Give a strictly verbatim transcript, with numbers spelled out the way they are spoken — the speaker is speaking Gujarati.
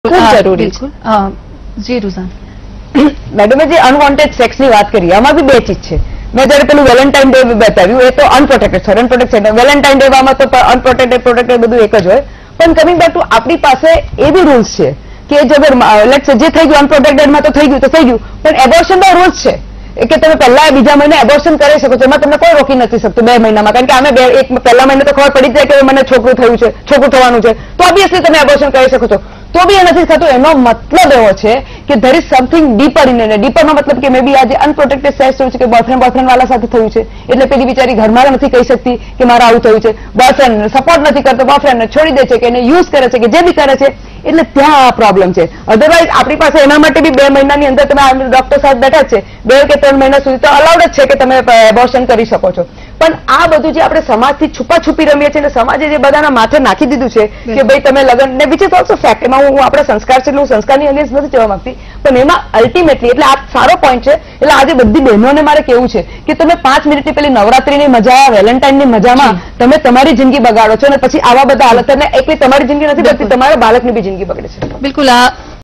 ખૂબ જરૂરી છે। જી રૂઝાન મેડમે જે અનવોન્ટેડ સેક્સની વાત કરી આમાં બી બે ચીજ છે। મેં જયારે પેલું વેલેન્ટાઇન ડે બતાવ્યું એ તો અનપ્રોટેક્ટેડ છે, અનપ્રોટેક્ટેડ છે। વેલેન્ટાઇન ડે માં તો અનપ્રોટેક્ટેડ પ્રોટેક્ટેડ બધું એક જ હોય, પણ કમિંગ બેક ટુ આપણી પાસે એ બી રૂલ્સ છે કે જો લેટ્સ જે થઈ ગયું અનપ્રોટેક્ટેડમાં તો થઈ ગયું તો થઈ ગયું, પણ એબોર્શન નો રૂલ્સ છે કે તમે પહેલા બીજા મહિને એબોર્શન કરી શકો છો, એમાં તમને કોઈ રોકી નથી શકતું બે મહિનામાં, કારણ કે આમે બે એક પહેલા મહિને તો ખબર પડી જાય કે મને છોકરું થયું છે, છોકરું થવાનું છે, તો ઓબ્વિયસલી તમે એબોર્શન કરી શકો છો, તો બી એ નથી થતું। એનો મતલબ એવો છે કે there is something deeper in it. ડીપરનો મતલબ કે મે બી આજે અનપ્રોટેક્ટેડ સેક્સ થયું છે કે બોયફ્રેન્ડ બોયફ્રેન્ડ વાળા સાથે થયું છે, એટલે પેલી બિચારી ઘરમાં નથી કહી શકતી કે મારા આવું થયું છે, બોયફ્રેન્ડ સપોર્ટ નથી કરતો, બોયફ્રેન્ડને છોડી દે છે કે એને યુઝ કરે છે કે જે બી કરે છે, એટલે ત્યાં આ પ્રોબ્લેમ છે। અધરવાઇઝ આપણી પાસે એના માટે બી બે મહિનાની અંદર તમે ડોક્ટર સાહેબ બેઠા છે, બે કે ત્રણ મહિના સુધી તો અલાઉડ જ છે કે તમે એબોર્શન કરી શકો છો, પણ આ બધું જે આપણે સમાજથી છુપા છુપી રમીએ છીએ અને સમાજે જે બધાના માથે નાખી દીધું છે કે ભાઈ તમે લગ્ન ને વિચ ઇઝ ઓલ્સો ફેક્ટ, એમાં હું આપણા સંસ્કાર છે એટલે હું સંસ્કારની અગેન્સ્ટ નથી જવા માંગતી, પણ એમાં અલ્ટિમેટલી એટલે આ સારો પોઈન્ટ છે। એટલે આજે બધી બહેનોને મારે કેવું છે કે તમે પાંચ મિનિટની પેલી નવરાત્રીની મજા, વેલેન્ટાઇનની મજામાં તમે તમારી જિંદગી બગાડો છો અને પછી આવા બધા હાલત એકલી તમારી જિંદગી નથી બગડતી, તમારા બાળકની બી જિંદગી બગડે છે। બિલકુલ આ